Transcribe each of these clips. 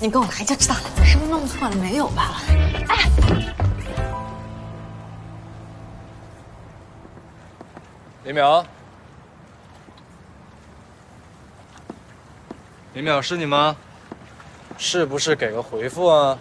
你给我拿一只大的，是不是弄错了？没有吧？哎， 林淼，林淼是你吗？是不是给个回复啊？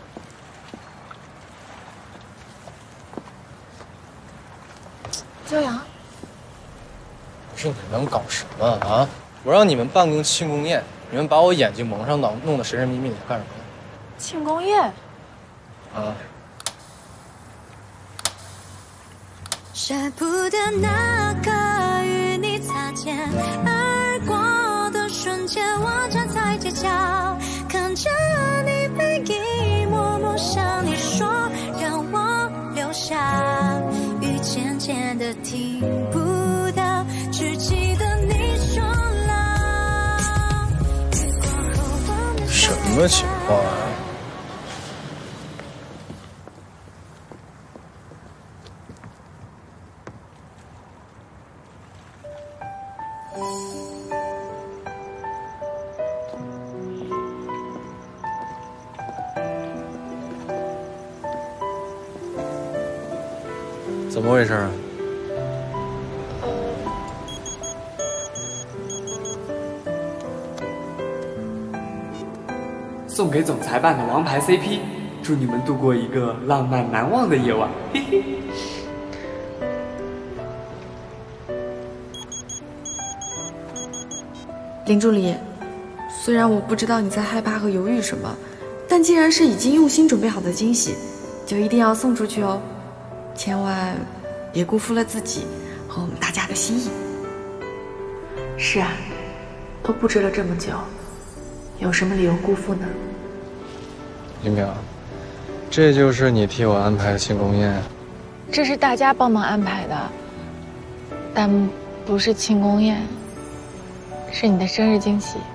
骄阳， 不是你们搞什么啊？我让你们办个庆功宴，你们把我眼睛蒙上脑，弄得神神秘秘的，干什么？ 庆功宴啊！ 舍不得那个与你擦肩而过的瞬间，我站在街角，看着你背影，默默向你说，让我留下。雨渐渐的听不到，只记得你说了。 什么情况啊？怎么回事啊？ 送给总裁办的王牌 CP， 祝你们度过一个浪漫难忘的夜晚。嘿嘿。 林助理，虽然我不知道你在害怕和犹豫什么，但既然是已经用心准备好的惊喜，就一定要送出去哦，千万别辜负了自己和我们大家的心意。 是啊，都布置了这么久，有什么理由辜负呢？ 林淼，这就是你替我安排的庆功宴？ 这是大家帮忙安排的，但不是庆功宴，是你的生日惊喜。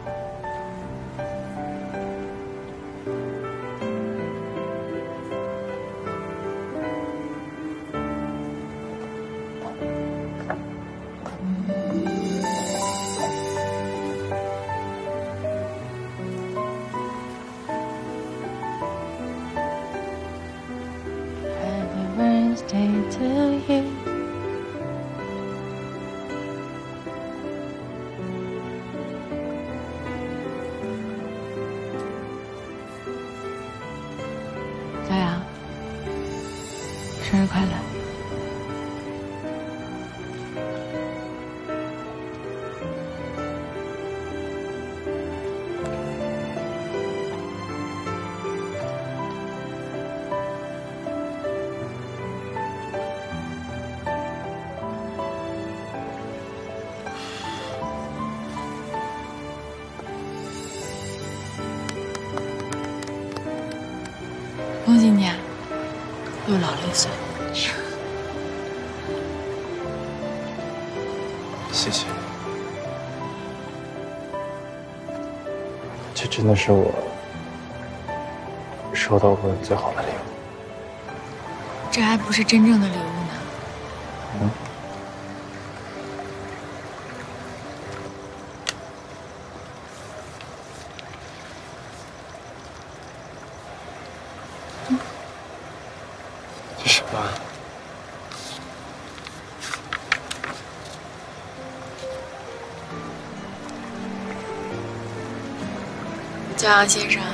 骄阳，生日快乐！恭喜你啊，又老了1岁。 谢谢，这真的是我收到过的最好的礼物。 这还不是真正的礼物呢。 嗯。这什么？ 骄阳先生，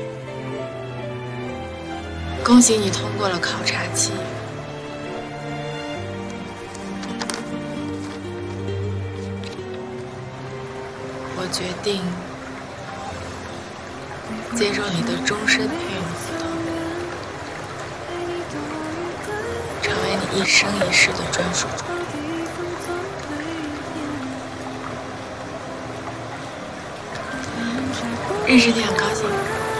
恭喜你通过了考察期。我决定接受你的终身聘用合同，成为你一生一世的专属助理。认识你很高兴，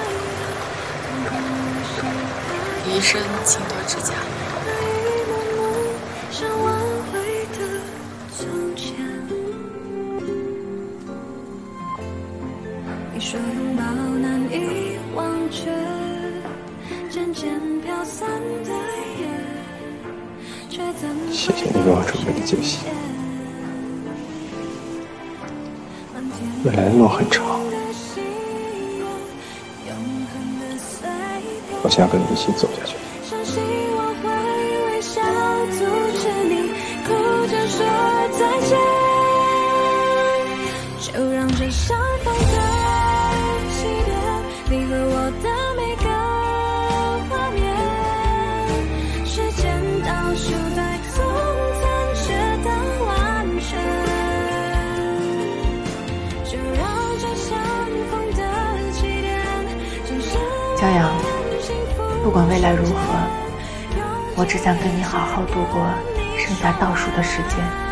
余生请多指教。 你说拥抱难以忘却，渐渐飘散的夜，却怎么谢谢你给我准备的惊喜。未来的路很长， 我想跟你一起走下去。 相信我会微笑阻止你哭着说再见，就让这相逢的起点，你和我的每个画面，时间倒数在从残缺到完全，就让这相逢的起点， 骄阳，不管未来如何，我只想跟你好好度过剩下倒数的时间。